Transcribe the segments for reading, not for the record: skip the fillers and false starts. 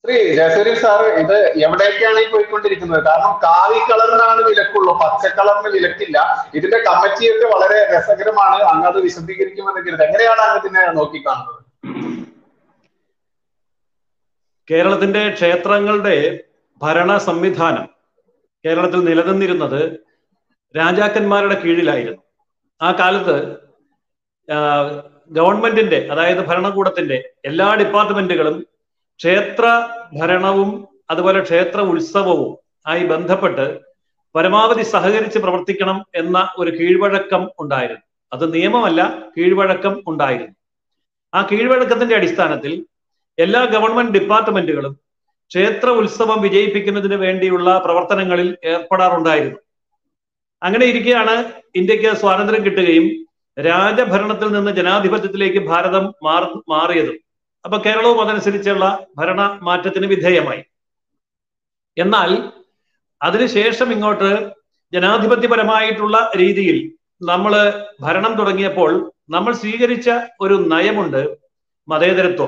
Shri Jayasuri sir, ഇത് എവിടേക്കാണ് ഈ പോയിക്കൊണ്ടിരിക്കുന്നത്? കാരണം കാവി കളറിനാണ് വിലക്കുള്ളൂ, പച്ച കളറിന് വിലക്കില്ല. ഇതിന്റെ കമ്മിറ്റിയൊക്കെ വളരെ രസകരമാണ്. അങ്ങ് അത് വിശദീകരിക്കുമെന്ന് കരുത്. എങ്ങനെയാണ് അങ്ങ് ഇതിനെ നോക്കിക്കാണുന്നത്? കേരളത്തിന്റെ ക്ഷേത്രങ്ങളുടെ ഭരണ സംവിധാനം കേരളത്തിൽ നിലനിന്നിരുന്നത് രാജാക്കന്മാരുടെ കീഴിലായിരുന്നു. ആ കാലത്ത് ഗവൺമെന്റിന്റെ, അതായത് ഭരണകൂടത്തിന്റെ എല്ലാ ഡിപ്പാർട്ട്മെന്റുകളും ക്ഷേത്ര ഭരണവും അതുപോലെ ക്ഷേത്ര ഉത്സവവും ആയി ബന്ധപ്പെട്ട് പരമാവധി സഹകരിച്ച് പ്രവർത്തിക്കണം എന്ന ഒരു കീഴ്വഴക്കം ഉണ്ടായിരുന്നു. അത് നിയമമല്ല, കീഴ്വഴക്കം ഉണ്ടായിരുന്നു. ആ കീഴ്വഴക്കത്തിന്റെ അടിസ്ഥാനത്തിൽ എല്ലാ ഗവൺമെന്റ് ഡിപ്പാർട്ട്മെന്റുകളും ക്ഷേത്ര ഉത്സവം വിജയിപ്പിക്കുന്നതിന് വേണ്ടിയുള്ള പ്രവർത്തനങ്ങളിൽ ഏർപ്പെടാറുണ്ടായിരുന്നു. അങ്ങനെ ഇരിക്കെയാണ് ഇന്ത്യക്ക് സ്വാതന്ത്ര്യം കിട്ടുകയും രാജഭരണത്തിൽ നിന്ന് ജനാധിപത്യത്തിലേക്ക് ഭാരതം മാറിയതും. അപ്പൊ കേരളവും അതനുസരിച്ചുള്ള ഭരണ മാറ്റത്തിന് വിധേയമായി. എന്നാൽ അതിനുശേഷം ഇങ്ങോട്ട് ജനാധിപത്യപരമായിട്ടുള്ള രീതിയിൽ നമ്മൾ ഭരണം തുടങ്ങിയപ്പോൾ നമ്മൾ സ്വീകരിച്ച ഒരു നയമുണ്ട്, മതേതരത്വം.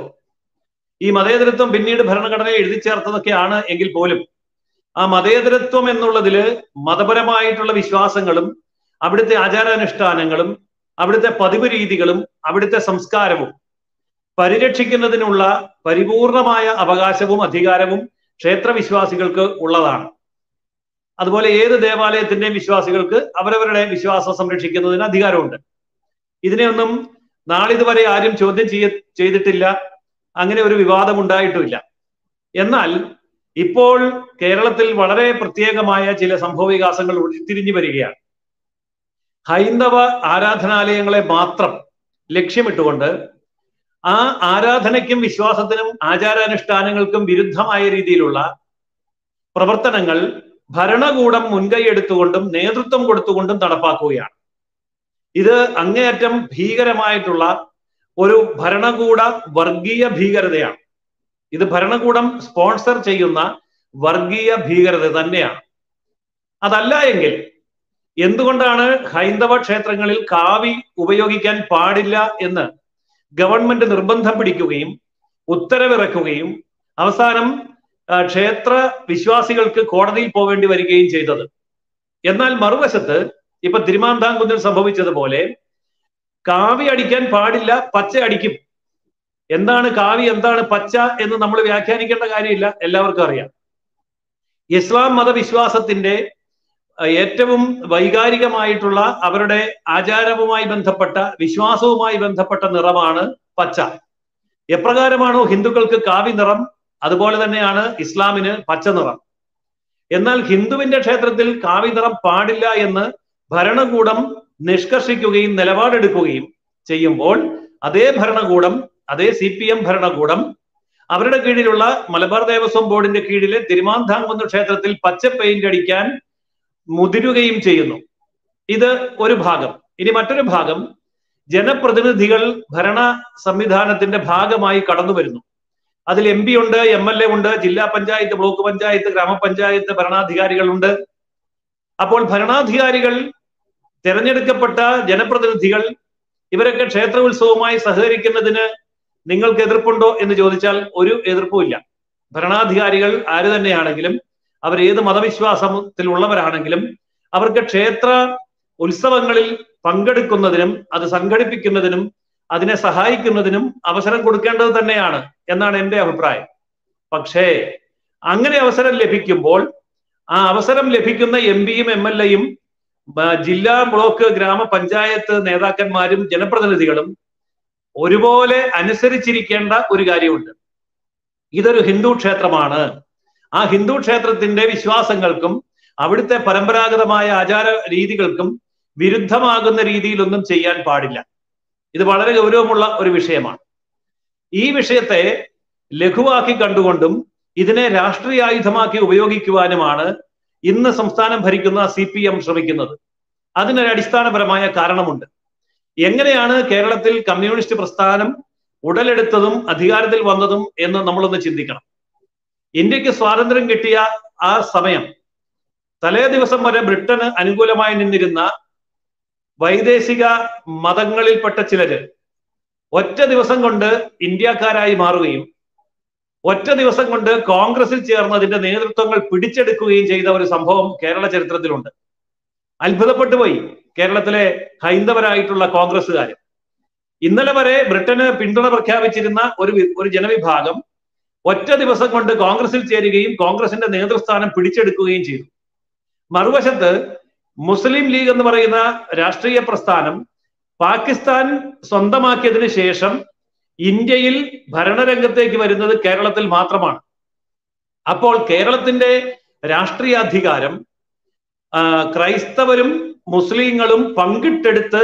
ഈ മതേതരത്വം പിന്നീട് ഭരണഘടനയെ എഴുതി ചേർത്തതൊക്കെയാണ് എങ്കിൽ പോലും ആ മതേതരത്വം എന്നുള്ളതില് മതപരമായിട്ടുള്ള വിശ്വാസങ്ങളും അവിടുത്തെ ആചാരാനുഷ്ഠാനങ്ങളും അവിടുത്തെ പതിവ് രീതികളും അവിടുത്തെ സംസ്കാരവും പരിരക്ഷിക്കുന്നതിനുള്ള പരിപൂർണമായ അവകാശവും അധികാരവും ക്ഷേത്രവിശ്വാസികൾക്ക് ഉള്ളതാണ്. അതുപോലെ ഏത് ദേവാലയത്തിന്റെയും വിശ്വാസികൾക്ക് അവരവരുടെ വിശ്വാസം സംരക്ഷിക്കുന്നതിന് അധികാരമുണ്ട്. ഇതിനെയൊന്നും നാളിതുവരെ ആരും ചോദ്യം ചെയ്തിട്ടില്ല, അങ്ങനെ ഒരു വിവാദം ഉണ്ടായിട്ടുമില്ല. എന്നാൽ ഇപ്പോൾ കേരളത്തിൽ വളരെ പ്രത്യേകമായ ചില സംഭവവികാസങ്ങൾ ഉരുത്തിരിഞ്ഞു വരികയാണ്. ഹൈന്ദവ ആരാധനാലയങ്ങളെ മാത്രം ലക്ഷ്യമിട്ടുകൊണ്ട് ആ ആരാധനയ്ക്കും വിശ്വാസത്തിനും ആചാരാനുഷ്ഠാനങ്ങൾക്കും വിരുദ്ധമായ രീതിയിലുള്ള പ്രവർത്തനങ്ങൾ ഭരണകൂടം മുൻകൈ എടുത്തുകൊണ്ടും നേതൃത്വം കൊടുത്തുകൊണ്ടും നടപ്പാക്കുകയാണ്. ഇത് അങ്ങേയറ്റം ഭീകരമായിട്ടുള്ള ഒരു ഭരണകൂട വർഗീയ ഭീകരതയാണ്. ഇത് ഭരണകൂടം സ്പോൺസർ ചെയ്യുന്ന വർഗീയ ഭീകരത തന്നെയാണ്. അതല്ല എങ്കിൽ എന്തുകൊണ്ടാണ് ഹൈന്ദവ ക്ഷേത്രങ്ങളിൽ കാവി ഉപയോഗിക്കാൻ പാടില്ല എന്ന് ഗവൺമെന്റ് നിർബന്ധം പിടിക്കുകയും ഉത്തരവിറക്കുകയും അവസാനം ക്ഷേത്ര വിശ്വാസികൾക്ക് കോടതിയിൽ പോവേണ്ടി വരികയും ചെയ്തത്? എന്നാൽ മറുവശത്ത് ഇപ്പൊ തിരുമാന്താംകുന്നിൽ സംഭവിച്ചതുപോലെ കാവി അടിക്കാൻ പാടില്ല, പച്ച അടിക്കും. എന്താണ് കാവി, എന്താണ് പച്ച എന്ന് നമ്മൾ വ്യാഖ്യാനിക്കേണ്ട കാര്യമില്ല, എല്ലാവർക്കും അറിയാം. ഇസ്ലാം മതവിശ്വാസത്തിന്റെ ഏറ്റവും വൈകാരികമായിട്ടുള്ള അവരുടെ ആചാരവുമായി ബന്ധപ്പെട്ട വിശ്വാസവുമായി ബന്ധപ്പെട്ട നിറമാണ് പച്ച. എപ്രകാരമാണോ ഹിന്ദുക്കൾക്ക് കാവി നിറം, അതുപോലെ തന്നെയാണ് ഇസ്ലാമിന് പച്ച നിറം. എന്നാൽ ഹിന്ദുവിന്റെ ക്ഷേത്രത്തിൽ കാവി നിറം പാടില്ല എന്ന് ഭരണകൂടം നിഷ്കർഷിക്കുകയും നിലപാടെടുക്കുകയും ചെയ്യുമ്പോൾ അതേ ഭരണകൂടം, അതേ CPM ഭരണകൂടം അവരുടെ കീഴിലുള്ള മലബാർ ദേവസ്വം ബോർഡിന്റെ കീഴിലെ തിരുമാന്താംകുന്ന് ക്ഷേത്രത്തിൽ പച്ച പെയിന്റ് അടിക്കാൻ മുതിരുകയും ചെയ്യുന്നു. ഇത് ഒരു ഭാഗം. ഇനി മറ്റൊരു ഭാഗം, ജനപ്രതിനിധികൾ ഭരണ സംവിധാനത്തിന്റെ ഭാഗമായി കടന്നു വരുന്നു. അതിൽ MP ഉണ്ട്, MLA ഉണ്ട്, ജില്ലാ പഞ്ചായത്ത്, ബ്ലോക്ക് പഞ്ചായത്ത്, ഗ്രാമപഞ്ചായത്ത് ഭരണാധികാരികളുണ്ട്. അപ്പോൾ ഭരണാധികാരികൾ, തെരഞ്ഞെടുക്കപ്പെട്ട ജനപ്രതിനിധികൾ, ഇവരൊക്കെ ക്ഷേത്ര ഉത്സവവുമായി സഹകരിക്കുന്നതിന് നിങ്ങൾക്ക് എതിർപ്പുണ്ടോ എന്ന് ചോദിച്ചാൽ ഒരു എതിർപ്പുമില്ല. ഭരണാധികാരികൾ ആര് തന്നെയാണെങ്കിലും അവർ ഏത് മതവിശ്വാസത്തിലുള്ളവരാണെങ്കിലും അവർക്ക് ക്ഷേത്ര ഉത്സവങ്ങളിൽ പങ്കെടുക്കുന്നതിനും അത് സംഘടിപ്പിക്കുന്നതിനും അതിനെ സഹായിക്കുന്നതിനും അവസരം കൊടുക്കേണ്ടത് തന്നെയാണ് എന്നാണ് എൻ്റെ അഭിപ്രായം. പക്ഷേ അങ്ങനെ അവസരം ലഭിക്കുമ്പോൾ ആ അവസരം ലഭിക്കുന്ന MP-യും MLA-യും ജില്ലാ, ബ്ലോക്ക്, ഗ്രാമപഞ്ചായത്ത് നേതാക്കന്മാരും ജനപ്രതിനിധികളും ഒരുപോലെ അനുസരിച്ചിരിക്കേണ്ട ഒരു കാര്യമുണ്ട്. ഇതൊരു ഹിന്ദു ക്ഷേത്രമാണ്. ആ ഹിന്ദു ക്ഷേത്രത്തിന്റെ വിശ്വാസങ്ങൾക്കും അവിടുത്തെ പരമ്പരാഗതമായ ആചാര രീതികൾക്കും വിരുദ്ധമാകുന്ന രീതിയിലൊന്നും ചെയ്യാൻ പാടില്ല. ഇത് വളരെ ഗൗരവമുള്ള ഒരു വിഷയമാണ്. ഈ വിഷയത്തെ ലഘുവാക്കി കണ്ടുകൊണ്ടും ഇതിനെ രാഷ്ട്രീയായുധമാക്കി ഉപയോഗിക്കുവാനുമാണ് ഇന്ന് സംസ്ഥാനം ഭരിക്കുന്ന CPM ശ്രമിക്കുന്നത്. അതിനൊരു അടിസ്ഥാനപരമായ കാരണമുണ്ട്. എങ്ങനെയാണ് കേരളത്തിൽ കമ്മ്യൂണിസ്റ്റ് പ്രസ്ഥാനം ഉടലെടുത്തതും അധികാരത്തിൽ വന്നതും എന്ന് നമ്മളൊന്ന് ചിന്തിക്കണം. ഇന്ത്യക്ക് സ്വാതന്ത്ര്യം കിട്ടിയ ആ സമയം തലേ ദിവസം വരെ ബ്രിട്ടന് അനുകൂലമായി നിന്നിരുന്ന വൈദേശിക മതങ്ങളിൽപ്പെട്ട ചിലര് ഒറ്റ ദിവസം കൊണ്ട് ഇന്ത്യക്കാരായി മാറുകയും ഒറ്റ ദിവസം കൊണ്ട് കോൺഗ്രസിൽ ചേർന്ന് അതിന്റെ നേതൃത്വങ്ങൾ പിടിച്ചെടുക്കുകയും ചെയ്ത ഒരു സംഭവം കേരള ചരിത്രത്തിലുണ്ട്. അത്ഭുതപ്പെട്ടു പോയി കേരളത്തിലെ ഹൈന്ദവരായിട്ടുള്ള കോൺഗ്രസ്സുകാർ. ഇന്നലെ വരെ ബ്രിട്ടന് പിന്തുണ പ്രഖ്യാപിച്ചിരുന്ന ഒരു ജനവിഭാഗം ഒറ്റ ദിവസം കൊണ്ട് കോൺഗ്രസിൽ ചേരുകയും കോൺഗ്രസിന്റെ നേതൃസ്ഥാനം പിടിച്ചെടുക്കുകയും ചെയ്തു. മറുവശത്ത് മുസ്ലിം ലീഗ് എന്ന് പറയുന്ന രാഷ്ട്രീയ പ്രസ്ഥാനം പാകിസ്ഥാൻ സ്വന്തമാക്കിയതിനു ശേഷം ഇന്ത്യയിൽ ഭരണരംഗത്തേക്ക് വരുന്നത് കേരളത്തിൽ മാത്രമാണ്. അപ്പോൾ കേരളത്തിന്റെ രാഷ്ട്രീയ അധികാരം ക്രൈസ്തവരും മുസ്ലിങ്ങളും പങ്കിട്ടെടുത്ത്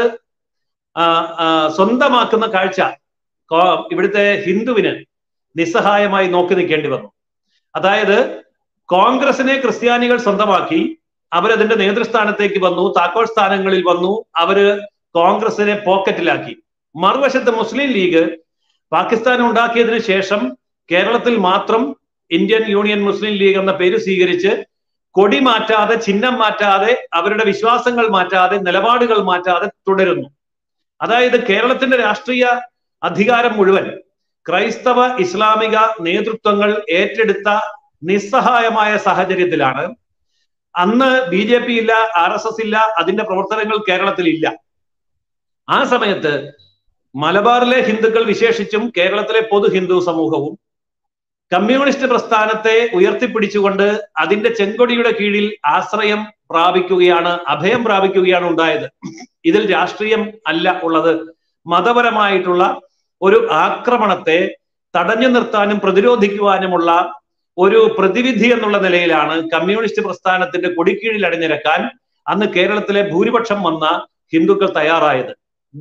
സ്വന്തമാക്കുന്ന കാഴ്ച ഇവിടുത്തെ ഹിന്ദുവിന് നിസ്സഹായമായി നോക്കി നിൽക്കേണ്ടി വന്നു. അതായത് കോൺഗ്രസിനെ ക്രിസ്ത്യാനികൾ സ്വന്തമാക്കി, അവരതിന്റെ നേതൃസ്ഥാനത്തേക്ക് വന്നു, താക്കോൽ സ്ഥാനങ്ങളിൽ വന്നു, അവര് കോൺഗ്രസിനെ പോക്കറ്റിലാക്കി. മറുവശത്ത് മുസ്ലിം ലീഗ് പാകിസ്ഥാൻ ഉണ്ടാക്കിയതിനു ശേഷം കേരളത്തിൽ മാത്രം ഇന്ത്യൻ യൂണിയൻ മുസ്ലിം ലീഗ് എന്ന പേര് സ്വീകരിച്ച് കൊടി മാറ്റാതെ, ചിഹ്നം മാറ്റാതെ, അവരുടെ വിശ്വാസങ്ങൾ മാറ്റാതെ, നിലപാടുകൾ മാറ്റാതെ തുടരുന്നു. അതായത് കേരളത്തിന്റെ രാഷ്ട്രീയ അധികാരം മുഴുവൻ ക്രൈസ്തവ ഇസ്ലാമിക നേതൃത്വങ്ങൾ ഏറ്റെടുത്ത നിസ്സഹായമായ സാഹചര്യത്തിലാണ്. അന്ന് BJP ഇല്ല, RSS ഇല്ല, അതിന്റെ പ്രവർത്തനങ്ങൾ കേരളത്തിൽ ഇല്ല. ആ സമയത്ത് മലബാറിലെ ഹിന്ദുക്കൾ, വിശേഷിച്ചും കേരളത്തിലെ പൊതു ഹിന്ദു സമൂഹവും കമ്മ്യൂണിസ്റ്റ് പ്രസ്ഥാനത്തെ ഉയർത്തിപ്പിടിച്ചുകൊണ്ട് അതിന്റെ ചെങ്കൊടിയുടെ കീഴിൽ ആശ്രയം പ്രാപിക്കുകയാണ്, അഭയം പ്രാപിക്കുകയാണ് ഉണ്ടായത്. ഇതിൽ രാഷ്ട്രീയം അല്ല ഉള്ളത്. മതപരമായിട്ടുള്ള ഒരു ആക്രമണത്തെ തടഞ്ഞു നിർത്താനും പ്രതിരോധിക്കുവാനുമുള്ള ഒരു പ്രതിവിധി എന്നുള്ള നിലയിലാണ് കമ്മ്യൂണിസ്റ്റ് പ്രസ്ഥാനത്തിന്റെ കൊടിക്കീഴിൽ അണിനിരക്കാൻ അന്ന് കേരളത്തിലെ ഭൂരിപക്ഷം വന്ന ഹിന്ദുക്കൾ തയ്യാറായത്.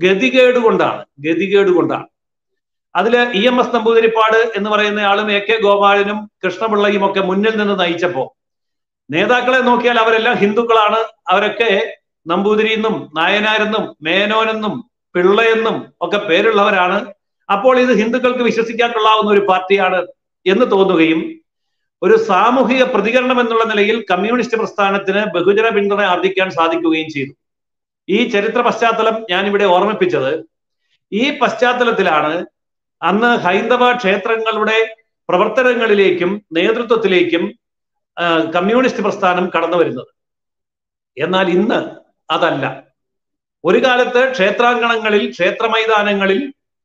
ഗതികേടുകൊണ്ടാണ്. അതില് EMS നമ്പൂതിരിപ്പാട് എന്ന് പറയുന്ന ആളും AK ഗോപാലനും കൃഷ്ണപിള്ളയും ഒക്കെ മുന്നിൽ നിന്ന് നയിച്ചപ്പോ നേതാക്കളെ നോക്കിയാൽ അവരെല്ലാം ഹിന്ദുക്കളാണ്. അവരൊക്കെ നമ്പൂതിരിയെന്നും നായനാരെന്നും മേനോനെന്നും പിള്ളയെന്നും ഒക്കെ പേരുള്ളവരാണ്. അപ്പോൾ ഇത് ഹിന്ദുക്കൾക്ക് വിശ്വസിക്കാൻ കൊള്ളാവുന്ന ഒരു പാർട്ടിയാണ് എന്ന് തോന്നുകയും ഒരു സാമൂഹിക പ്രതികരണം എന്നുള്ള നിലയിൽ കമ്മ്യൂണിസ്റ്റ് പ്രസ്ഥാനത്തിന് ബഹുജന പിന്തുണ ആർജിക്കാൻ സാധിക്കുകയും ചെയ്തു. ഈ ചരിത്ര പശ്ചാത്തലം ഞാനിവിടെ ഓർമ്മിപ്പിച്ചത് ഈ പശ്ചാത്തലത്തിലാണ് അന്ന് ഹൈന്ദവ ക്ഷേത്രങ്ങളുടെ പ്രവർത്തനങ്ങളിലേക്കും നേതൃത്വത്തിലേക്കും കമ്മ്യൂണിസ്റ്റ് പ്രസ്ഥാനം കടന്നു വരുന്നത്. എന്നാൽ ഇന്ന് അതല്ല. ഒരു കാലത്ത് ക്ഷേത്രാങ്കണങ്ങളിൽ, ക്ഷേത്ര മൈതാനങ്ങളിൽ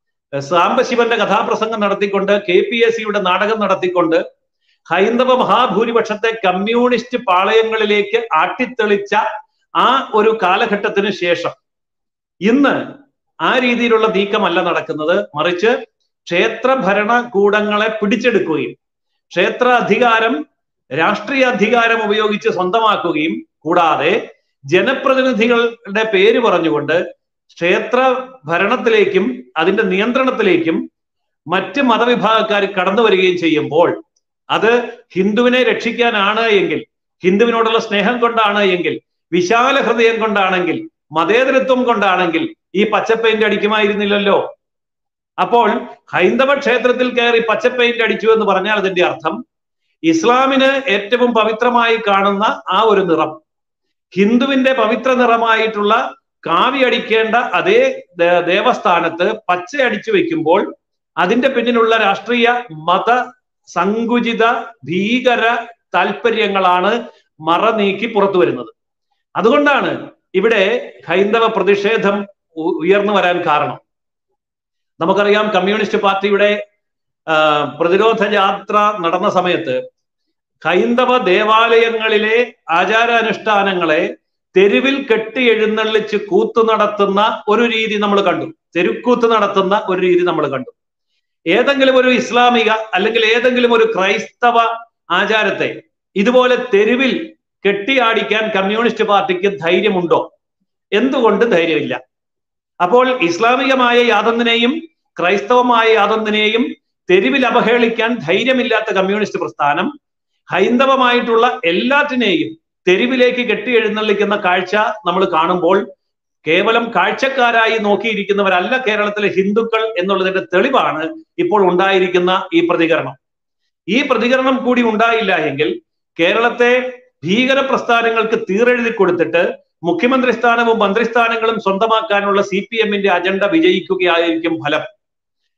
സാംബശിവന്റെ കഥാപ്രസംഗം നടത്തിക്കൊണ്ട്, KPSCയുടെ നാടകം നടത്തിക്കൊണ്ട് ഹൈന്ദവ മഹാഭൂരിപക്ഷത്തെ കമ്മ്യൂണിസ്റ്റ് പാളയങ്ങളിലേക്ക് ആട്ടിത്തെളിച്ച ആ ഒരു കാലഘട്ടത്തിന് ശേഷം ഇന്ന് ആ രീതിയിലുള്ള നീക്കമല്ല നടക്കുന്നത്. മറിച്ച് ക്ഷേത്ര ഭരണകൂടങ്ങളെ പിടിച്ചെടുക്കുകയും ക്ഷേത്ര അധികാരം രാഷ്ട്രീയ അധികാരം ഉപയോഗിച്ച് സ്വന്തമാക്കുകയും കൂടാതെ ജനപ്രതിനിധികളുടെ പേര് പറഞ്ഞുകൊണ്ട് ക്ഷേത്ര ഭരണത്തിലേക്കും അതിന്റെ നിയന്ത്രണത്തിലേക്കും മറ്റ് മതവിഭാഗക്കാർ കടന്നു വരികയും ചെയ്യുമ്പോൾ അത് ഹിന്ദുവിനെ രക്ഷിക്കാനാണ് എങ്കിൽ, ഹിന്ദുവിനോടുള്ള സ്നേഹം കൊണ്ടാണ് എങ്കിൽ, വിശാല ഹൃദയം കൊണ്ടാണെങ്കിൽ, മതേതരത്വം കൊണ്ടാണെങ്കിൽ ഈ പച്ചപ്പെയിന്റ് അടിക്കുമായിരുന്നില്ലല്ലോ. അപ്പോൾ ഹൈന്ദവ ക്ഷേത്രത്തിൽ കയറി പച്ചപ്പെയിന്റ് അടിച്ചു എന്ന് പറഞ്ഞാൽ അതിന്റെ അർത്ഥം ഇസ്ലാമിന് ഏറ്റവും പവിത്രമായി കാണുന്ന ആ ഒരു നിറം ഹിന്ദുവിന്റെ പവിത്ര നിറമായിട്ടുള്ള കാവി അടിക്കേണ്ട അതേ ദേവസ്ഥാനത്ത് പച്ച അടിച്ചു വെക്കുമ്പോൾ അതിന്റെ പിന്നിലുള്ള രാഷ്ട്രീയ മത സങ്കുചിത ഭീകര താല്പര്യങ്ങളാണ് മറ നീക്കി പുറത്തു വരുന്നത്. അതുകൊണ്ടാണ് ഇവിടെ ഹൈന്ദവ പ്രതിഷേധം ഉയർന്നു വരാൻ കാരണം. നമുക്കറിയാം, കമ്മ്യൂണിസ്റ്റ് പാർട്ടിയുടെ പ്രതിരോധ യാത്ര നടന്ന സമയത്ത് ഹൈന്ദവ ദേവാലയങ്ങളിലെ ആചാരാനുഷ്ഠാനങ്ങളെ തെരുവിൽ കെട്ടി എഴുന്നള്ളിച്ച് കൂത്തു നടത്തുന്ന ഒരു രീതി നമ്മൾ കണ്ടു. തെരുക്കൂത്ത് നടത്തുന്ന ഒരു രീതി നമ്മൾ കണ്ടു. ഏതെങ്കിലും ഒരു ഇസ്ലാമിക അല്ലെങ്കിൽ ഏതെങ്കിലും ഒരു ക്രൈസ്തവ ആചാരത്തെ ഇതുപോലെ തെരുവിൽ കെട്ടിയാടിക്കാൻ കമ്മ്യൂണിസ്റ്റ് പാർട്ടിക്ക് ധൈര്യമുണ്ടോ? എന്തുകൊണ്ട് ധൈര്യമില്ല? അപ്പോൾ ഇസ്ലാമികമായ യാതൊന്നിനെയും ക്രൈസ്തവമായ യാതൊന്നിനെയും തെരുവിൽ അപഹേളിക്കാൻ ധൈര്യമില്ലാത്ത കമ്മ്യൂണിസ്റ്റ് പ്രസ്ഥാനം ഹൈന്ദവമായിട്ടുള്ള എല്ലാറ്റിനെയും തെരുവിലേക്ക് കെട്ടി എഴുന്നള്ളിക്കുന്ന കാഴ്ച നമ്മൾ കാണുമ്പോൾ കേവലം കാഴ്ചക്കാരായി നോക്കിയിരിക്കുന്നവരല്ല കേരളത്തിലെ ഹിന്ദുക്കൾ എന്നുള്ളതിന്റെ തെളിവാണ് ഇപ്പോൾ ഉണ്ടായിരിക്കുന്ന ഈ പ്രതികരണം. ഈ പ്രതികരണം കൂടി ഉണ്ടായില്ല എങ്കിൽ കേരളത്തെ ഭീകര പ്രസ്ഥാനങ്ങൾക്ക് തീരെഴുതി കൊടുത്തിട്ട് മുഖ്യമന്ത്രി സ്ഥാനവും മന്ത്രിസ്ഥാനങ്ങളും സ്വന്തമാക്കാനുള്ള CPM-ന്റെ അജണ്ട വിജയിക്കുകയായിരിക്കും ഫലം.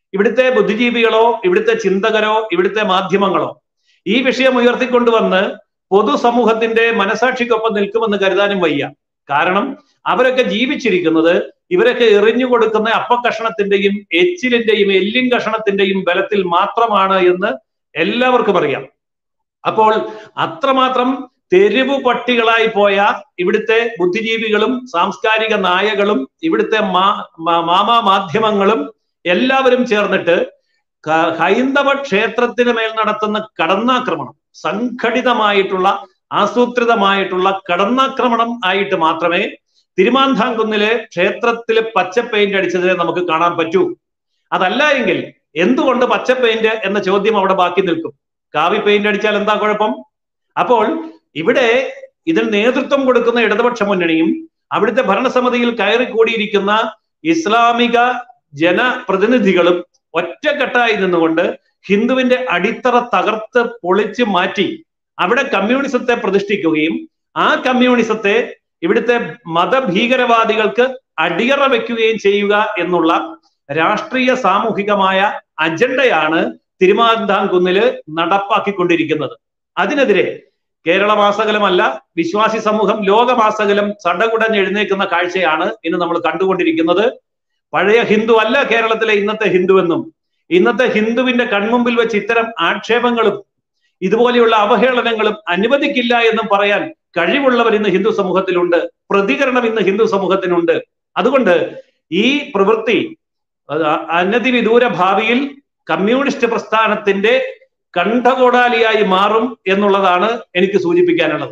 ഇവിടുത്തെ ബുദ്ധിജീവികളോ ഇവിടുത്തെ ചിന്തകരോ ഇവിടുത്തെ മാധ്യമങ്ങളോ ഈ വിഷയം ഉയർത്തിക്കൊണ്ടുവന്ന് പൊതുസമൂഹത്തിന്റെ മനസാക്ഷിക്കൊപ്പം നിൽക്കുമെന്ന് കരുതാനും വയ്യ. കാരണം അവരൊക്കെ ജീവിച്ചിരിക്കുന്നത് ഇവരൊക്കെ എറിഞ്ഞു കൊടുക്കുന്ന അപ്പക്കഷണത്തിന്റെയും എച്ചിലിന്റെയും എല്ലിൻ കഷണത്തിന്റെയും ബലത്തിൽ മാത്രമാണ് എന്ന് എല്ലാവർക്കും അറിയാം. അപ്പോൾ അത്രമാത്രം തെരുവു പട്ടികളായി പോയ ഇവിടുത്തെ ബുദ്ധിജീവികളും സാംസ്കാരിക നായകളും ഇവിടുത്തെ മാധ്യമങ്ങളും എല്ലാവരും ചേർന്നിട്ട് ഹൈന്ദവ ക്ഷേത്രത്തിന് മേൽ നടത്തുന്ന കടന്നാക്രമണം, സംഘടിതമായിട്ടുള്ള ആസൂത്രിതമായിട്ടുള്ള കടന്നാക്രമണം ആയിട്ട് മാത്രമേ തിരുമാന്ധാംകുന്നിലെ ക്ഷേത്രത്തിലെ പച്ച പെയിന്റ് അടിച്ചതിനെ നമുക്ക് കാണാൻ പറ്റൂ. അതല്ല എങ്കിൽ എന്തുകൊണ്ട് പച്ച പെയിന്റ് എന്ന ചോദ്യം അവിടെ ബാക്കി നിൽക്കും. കാവി പെയിന്റ് അടിച്ചാൽ എന്താ കുഴപ്പം? അപ്പോൾ ഇവിടെ ഇതിൽ നേതൃത്വം കൊടുക്കുന്ന ഇടതുപക്ഷ മുന്നണിയും അവിടുത്തെ ഭരണസമിതിയിൽ കയറി കൂടിയിരിക്കുന്ന ഇസ്ലാമിക ജനപ്രതിനിധികളും ഒറ്റക്കെട്ടായി നിന്നുകൊണ്ട് ഹിന്ദുവിന്റെ അടിത്തറ തകർത്ത് പൊളിച്ച് മാറ്റി അവിടെ കമ്മ്യൂണിസത്തെ പ്രതിഷ്ഠിക്കുകയും ആ കമ്മ്യൂണിസത്തെ ഇവിടുത്തെ മതഭീകരവാദികൾക്ക് അടിയറ വെക്കുകയും ചെയ്യുക എന്നുള്ള രാഷ്ട്രീയ സാമൂഹികമായ അജണ്ടയാണ് തിരുമാന്ധാംകുന്നില് നടപ്പാക്കിക്കൊണ്ടിരിക്കുന്നത്. അതിനെതിരെ കേരളമാസകലമല്ല, വിശ്വാസി സമൂഹം ലോകമാസകലം സടകുടഞ്ഞെഴുന്നേക്കുന്ന കാഴ്ചയാണ് ഇന്ന് നമ്മൾ കണ്ടുകൊണ്ടിരിക്കുന്നത്. പഴയ ഹിന്ദു അല്ല കേരളത്തിലെ ഇന്നത്തെ ഹിന്ദുവെന്നും ഇന്നത്തെ ഹിന്ദുവിന്റെ കൺമുമ്പിൽ വെച്ച് ഇത്തരം ആക്ഷേപങ്ങളും ഇതുപോലെയുള്ള അവഹേളനങ്ങളും അനുവദിക്കില്ല എന്നും പറയാൻ കഴിവുള്ളവർ ഇന്ന് ഹിന്ദു സമൂഹത്തിലുണ്ട്. പ്രതികരണം ഇന്ന് ഹിന്ദു സമൂഹത്തിനുണ്ട്. അതുകൊണ്ട് ഈ പ്രവൃത്തി അനധിവിദൂര ഭാവിയിൽ കമ്മ്യൂണിസ്റ്റ് പ്രസ്ഥാനത്തിന്റെ കണ്ഠകോടാലിയായി മാറും എന്നുള്ളതാണ് എനിക്ക് സൂചിപ്പിക്കാനുള്ളത്.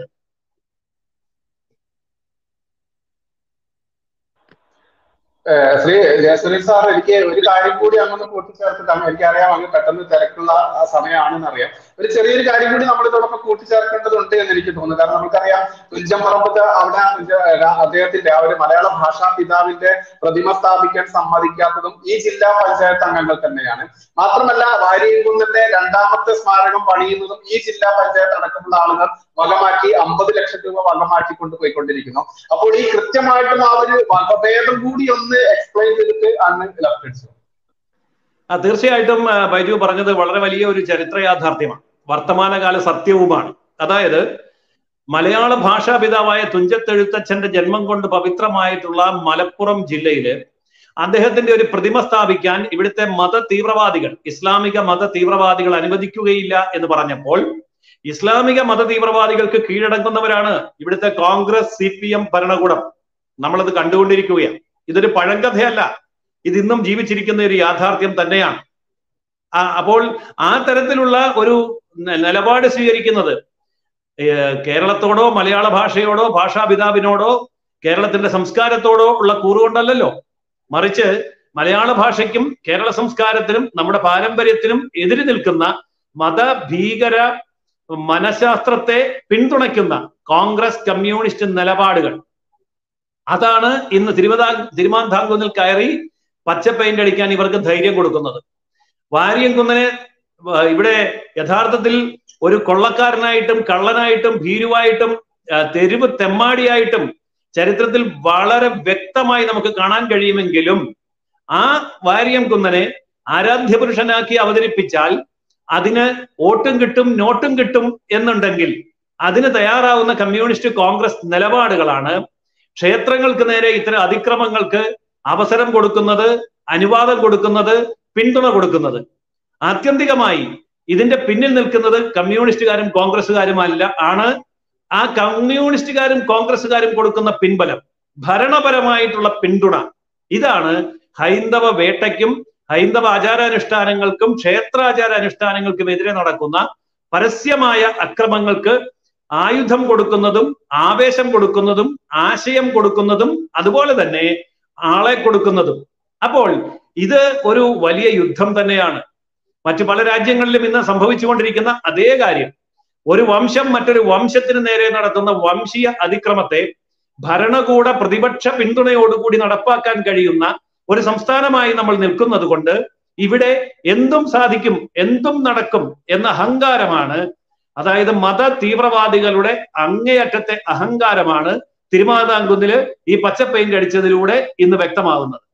ശ്രീ ജയസുരേഷ് സാർ, എനിക്ക് ഒരു കാര്യം കൂടി അങ്ങനെ കൂട്ടിച്ചേർത്തിട്ടാണ്, എനിക്കറിയാം അങ്ങ് പെട്ടെന്ന് തിരക്കുള്ള സമയമാണെന്ന് അറിയാം. ഒരു ചെറിയൊരു കാര്യം കൂടി നമ്മൾ ഇതോടൊപ്പം കൂട്ടിച്ചേർക്കേണ്ടതുണ്ട് എന്ന് എനിക്ക് തോന്നുന്നു. കാരണം നമുക്കറിയാം തുഞ്ചൻ പറമ്പത്ത് അവിടെ അദ്ദേഹത്തിന്റെ ആ ഒരു മലയാള ഭാഷാ പിതാവിന്റെ പ്രതിമ സ്ഥാപിക്കാൻ സമ്മതിക്കാത്തതും ഈ ജില്ലാ പഞ്ചായത്ത് അംഗങ്ങൾ തന്നെയാണ്. മാത്രമല്ല വാരിയംകുന്നിന്റെ രണ്ടാമത്തെ സ്മാരകം പണിയുന്നതും ഈ ജില്ലാ പഞ്ചായത്ത് അടക്കമുള്ള ആളുകൾ വകമാറ്റി 50 ലക്ഷം രൂപ വകമാറ്റി കൊണ്ടുപോയിക്കൊണ്ടിരിക്കുന്നു. അപ്പോൾ ഈ കൃത്യമായിട്ടും ആ ഒരു വകഭേദം കൂടി ഒന്ന് എക്സ്പ്ലെയിൻ ചെയ്തിട്ട് അങ്ങ് ലെഫ്റ്റ്. തീർച്ചയായിട്ടും ബൈജു പറഞ്ഞത് വളരെ വലിയ ഒരു ചരിത്ര യാഥാർത്ഥ്യമാണ്, വർത്തമാനകാല സത്യവുമാണ്. അതായത് മലയാള ഭാഷാ പിതാവായ തുഞ്ചത്തെഴുത്തച്ഛന്റെ ജന്മം കൊണ്ട് പവിത്രമായിട്ടുള്ള മലപ്പുറം ജില്ലയില് അദ്ദേഹത്തിന്റെ ഒരു പ്രതിമ സ്ഥാപിക്കാൻ ഇവിടുത്തെ മത തീവ്രവാദികൾ, ഇസ്ലാമിക മത തീവ്രവാദികൾ അനുവദിക്കുകയില്ല എന്ന് പറഞ്ഞപ്പോൾ ഇസ്ലാമിക മത തീവ്രവാദികൾക്ക് കീഴടങ്ങുന്നവരാണ് ഇവിടുത്തെ കോൺഗ്രസ് CPM ഭരണകൂടം. നമ്മളത് കണ്ടുകൊണ്ടിരിക്കുകയാണ്. ഇതൊരു പഴങ്കഥയല്ല, ഇതിന്നും ജീവിച്ചിരിക്കുന്ന ഒരു യാഥാർത്ഥ്യം തന്നെയാണ്. അപ്പോൾ ആ തരത്തിലുള്ള ഒരു നിലപാട് സ്വീകരിക്കുന്നത് കേരളത്തോടോ മലയാള ഭാഷയോടോ ഭാഷാപിതാവിനോടോ കേരളത്തിന്റെ സംസ്കാരത്തോടോ ഉള്ള കൂറുകൊണ്ടല്ലോ, മറിച്ച് മലയാള ഭാഷയ്ക്കും കേരള സംസ്കാരത്തിനും നമ്മുടെ പാരമ്പര്യത്തിനും എതിര് നിൽക്കുന്ന മതഭീകര മനഃശാസ്ത്രത്തെ പിന്തുണയ്ക്കുന്ന കോൺഗ്രസ് കമ്മ്യൂണിസ്റ്റ് നിലപാടുകൾ, അതാണ് ഇന്ന് തിരുമാന്ധാംകുന്നിൽ കയറി പച്ച പെയിന്റ് അടിക്കാൻ ഇവർക്ക് ധൈര്യം കൊടുക്കുന്നത്. വാരിയംകുന്നിനെ ഇവിടെ യഥാർത്ഥത്തിൽ ഒരു കൊള്ളക്കാരനായിട്ടും കള്ളനായിട്ടും ഭീരുവായിട്ടും തെരുവ് തെമ്മാടിയായിട്ടും ചരിത്രത്തിൽ വളരെ വ്യക്തമായി നമുക്ക് കാണാൻ കഴിയുമെങ്കിലും ആ വാരിയംകുന്നനെ ആരാധ്യപുരുഷനാക്കി അവതരിപ്പിച്ചാൽ അതിന് വോട്ടും കിട്ടും നോട്ടും കിട്ടും എന്നുണ്ടെങ്കിൽ അതിന് തയ്യാറാവുന്ന കമ്മ്യൂണിസ്റ്റ് കോൺഗ്രസ് നിലപാടുകളാണ് ക്ഷേത്രങ്ങൾക്ക് നേരെ ഇത്തരം അതിക്രമങ്ങൾക്ക് അവസരം കൊടുക്കുന്നത്, അനുവാദം കൊടുക്കുന്നത്, പിന്തുണ കൊടുക്കുന്നത്. ആത്യന്തികമായി ഇതിന്റെ പിന്നിൽ നിൽക്കുന്നത് കമ്മ്യൂണിസ്റ്റുകാരും കോൺഗ്രസ്സുകാരും ആണ്. ആ കമ്മ്യൂണിസ്റ്റുകാരും കോൺഗ്രസ്സുകാരും കൊടുക്കുന്ന പിൻബലം, ഭരണപരമായിട്ടുള്ള പിന്തുണ, ഇതാണ് ഹൈന്ദവ വേട്ടയ്ക്കും ഹൈന്ദവ ആചാരാനുഷ്ഠാനങ്ങൾക്കും ക്ഷേത്രാചാരാനുഷ്ഠാനങ്ങൾക്കും എതിരെ നടക്കുന്ന പരസ്യമായ അക്രമങ്ങൾക്ക് ആയുധം കൊടുക്കുന്നതും ആവേശം കൊടുക്കുന്നതും ആശയം കൊടുക്കുന്നതും അതുപോലെ തന്നെ ആളെ കൊടുക്കുന്നതും. അപ്പോൾ ഇത് ഒരു വലിയ യുദ്ധം തന്നെയാണ്. മറ്റു പല രാജ്യങ്ങളിലും ഇന്ന് സംഭവിച്ചുകൊണ്ടിരിക്കുന്ന അതേ കാര്യം. ഒരു വംശം മറ്റൊരു വംശത്തിന് നേരെ നടത്തുന്ന വംശീയ അതിക്രമത്തെ ഭരണകൂട പ്രതിപക്ഷ പിന്തുണയോടുകൂടി നടപ്പാക്കാൻ കഴിയുന്ന ഒരു സംസ്ഥാനമായി നമ്മൾ നിൽക്കുന്നത് കൊണ്ട് ഇവിടെ എന്തും സാധിക്കും, എന്തും നടക്കും എന്ന അഹങ്കാരമാണ്, അതായത് മത തീവ്രവാദികളുടെ അങ്ങേയറ്റത്തെ അഹങ്കാരമാണ് തിരുമാന്ധാംകുന്നില് ഈ പച്ച പെയിന്റ് അടിച്ചതിലൂടെ ഇന്ന് വ്യക്തമാകുന്നത്.